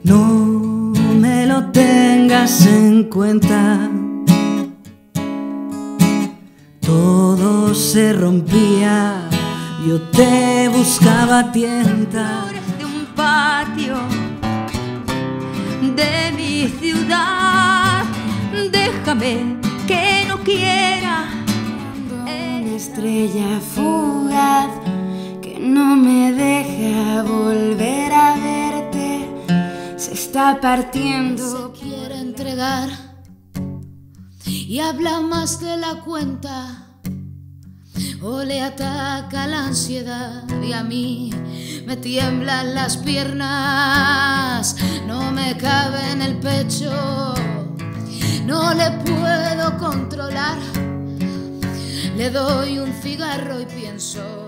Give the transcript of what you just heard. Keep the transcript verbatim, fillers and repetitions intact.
No me lo tengas en cuenta. Todo se rompía, yo te buscaba a tientas. De un patio de mi ciudad, déjame que no quiera una estrella fugaz que no me deja volver a verte. Se está partiendo, se quiere entregar y habla más de la cuenta, o le ataca la ansiedad y a mí me tiemblan las piernas, no me cabe en el pecho, no le puedo controlar. Le doy un cigarro y pienso